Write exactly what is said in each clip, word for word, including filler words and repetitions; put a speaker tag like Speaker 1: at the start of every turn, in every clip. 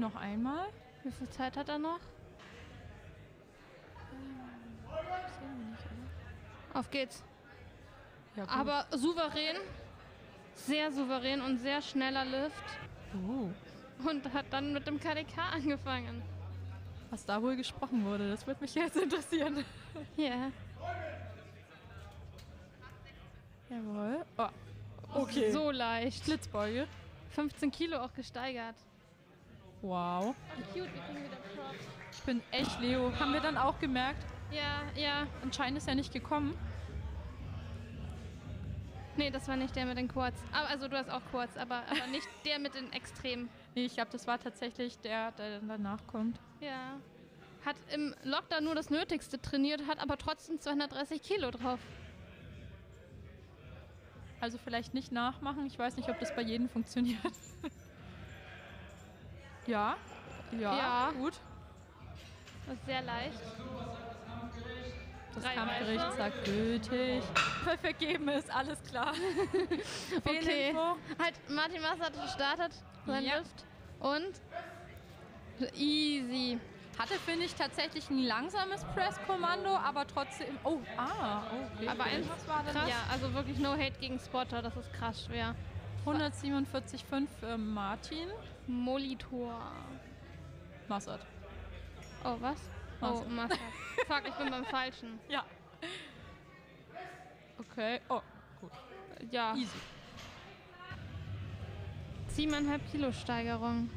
Speaker 1: noch einmal.
Speaker 2: Wie viel Zeit hat er noch? Auf geht's.
Speaker 1: Ja, gut.
Speaker 2: Aber souverän. Sehr souverän und sehr schneller Lift.
Speaker 1: Uh.
Speaker 2: Und hat dann mit dem K D K angefangen.
Speaker 1: Was da wohl gesprochen wurde, das würde mich jetzt interessieren.
Speaker 2: Ja. Yeah.
Speaker 1: Jawohl. Oh. Okay.
Speaker 2: So leicht.
Speaker 1: Blitzbeuge.
Speaker 2: fünfzehn Kilo auch gesteigert.
Speaker 1: Wow.
Speaker 2: Oh, cute, wir kriegen wieder Props.
Speaker 1: Ich bin echt Leo. Haben wir dann auch gemerkt?
Speaker 2: Ja, ja.
Speaker 1: Anscheinend ist er nicht gekommen.
Speaker 2: Nee, das war nicht der mit den Quads. Aber, also du hast auch Quads, aber, aber nicht der mit den Extremen.
Speaker 1: Nee, ich glaube, das war tatsächlich der, der dann danach kommt.
Speaker 2: Ja. Hat im Lockdown nur das Nötigste trainiert, hat aber trotzdem zweihundertdreißig Kilo drauf.
Speaker 1: Also vielleicht nicht nachmachen. Ich weiß nicht, ob das bei jedem funktioniert. ja. ja. Ja, gut.
Speaker 2: Das ist sehr leicht.
Speaker 1: Das
Speaker 2: Drei
Speaker 1: Kampfgericht
Speaker 2: weitere.
Speaker 1: sagt gültig. Vergeben ist, alles klar.
Speaker 2: Okay.
Speaker 1: Fehlinfo.
Speaker 2: Halt, Martin Massert startet sein
Speaker 1: Ja.
Speaker 2: Lift. Und easy.
Speaker 1: Hatte, finde ich, tatsächlich ein langsames Press-Kommando, aber trotzdem... Oh, ah, okay.
Speaker 2: Aber eins
Speaker 1: Was war denn
Speaker 2: krass.
Speaker 1: das?
Speaker 2: Ja, also wirklich no hate gegen Spotter, das ist krass schwer.
Speaker 1: hundertsiebenundvierzig Komma fünf für Martin.
Speaker 2: Molitor.
Speaker 1: Massert.
Speaker 2: Oh, was? Oh,
Speaker 1: Massert.
Speaker 2: Massert. Fuck, ich bin beim Falschen.
Speaker 1: Ja. Okay. Oh, gut.
Speaker 2: Ja.
Speaker 1: Easy.
Speaker 2: siebeneinhalb Kilo Steigerung.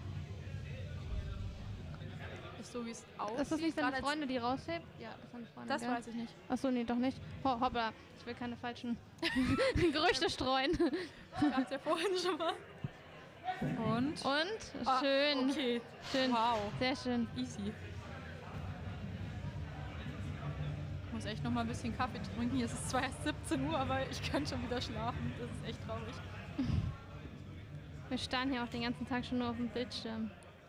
Speaker 1: Ist so, wie es aussieht.
Speaker 2: Ist das nicht
Speaker 1: Gerade
Speaker 2: deine
Speaker 1: als-
Speaker 2: Freunde, die raushebt? Ja, das sind Freunde.
Speaker 1: Das
Speaker 2: gell?
Speaker 1: weiß ich nicht.
Speaker 2: Achso, nee, doch nicht. Ho, hoppla, ich will keine falschen Gerüchte streuen.
Speaker 1: Ich hab's ja vorhin schon mal. Und?
Speaker 2: Und?
Speaker 1: Ah,
Speaker 2: Schön.
Speaker 1: Okay.
Speaker 2: Schön.
Speaker 1: Wow.
Speaker 2: Sehr schön.
Speaker 1: Easy. Ich muss echt noch mal ein bisschen Kaffee trinken. Hier ist es zwar erst siebzehn Uhr, aber ich kann schon wieder schlafen. Das ist echt traurig.
Speaker 2: Wir starren hier auch den ganzen Tag schon nur auf dem Bildschirm.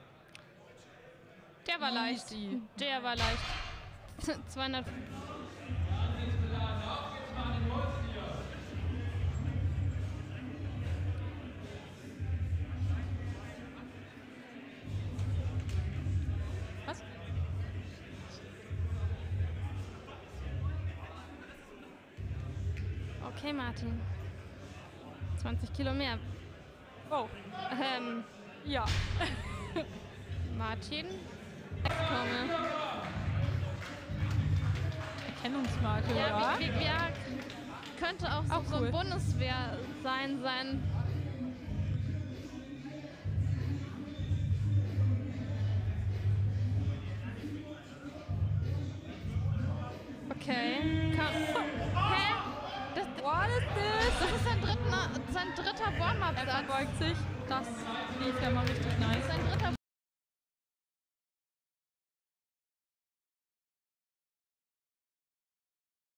Speaker 2: Der war leicht.
Speaker 1: Easy.
Speaker 2: Der war leicht. zweihundert.
Speaker 1: Was?
Speaker 2: Okay, Martin. zwanzig Kilo mehr.
Speaker 1: Oh.
Speaker 2: Ähm,
Speaker 1: Ja.
Speaker 2: Martin. Ich komme.
Speaker 1: Erkennungsmarke,
Speaker 2: Ja,
Speaker 1: ja.
Speaker 2: wie, wie, ja, könnte auch so,
Speaker 1: Auch
Speaker 2: so
Speaker 1: cool.
Speaker 2: ein Bundeswehr sein, sein. Okay. Komm. Hä? Das,
Speaker 1: What is this?
Speaker 2: das ist sein, dritten, sein dritter
Speaker 1: Er
Speaker 2: Warm-Up-Satz.
Speaker 1: verbeugt sich. Das lief ja mal richtig